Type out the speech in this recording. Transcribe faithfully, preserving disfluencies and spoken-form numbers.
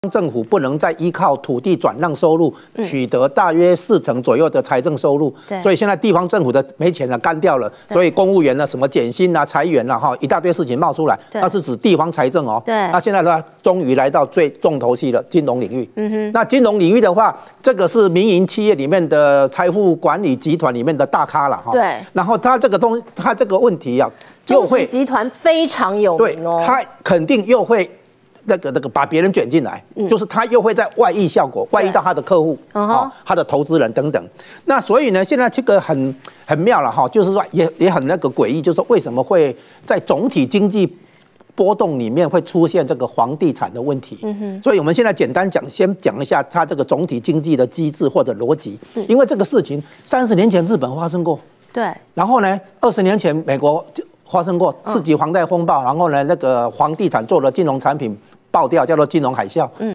政府不能再依靠土地转让收入取得大约四成左右的财政收入， 对， 所以现在地方政府的没钱了，干掉了，所以公务员呢，什么减薪啊、裁员啊，哈，一大堆事情冒出来，那是指地方财政哦。 对， 那现在呢，终于来到最重头戏了，金融领域。嗯哼，那金融领域的话，这个是民营企业里面的财富管理集团里面的大咖了哈。 对， 然后他这个东，他这个问题啊， 又会集团非常有名哦， 他肯定又会。那个那个把别人卷进来，嗯、就是他又会在外溢效果，外溢到他的客户，啊、哦，他的投资人等等。那所以呢，现在这个很很妙了哈，就是说也也很那个诡异，就是说为什么会在总体经济波动里面会出现这个房地产的问题？嗯哼。所以我们现在简单讲，先讲一下它这个总体经济的机制或者逻辑，嗯、因为这个事情三十年前日本发生过， 对， 然后呢，二十年前美国发生过次级房贷风暴，然后呢，那个房地产做的金融产品爆掉，叫做金融海啸。嗯。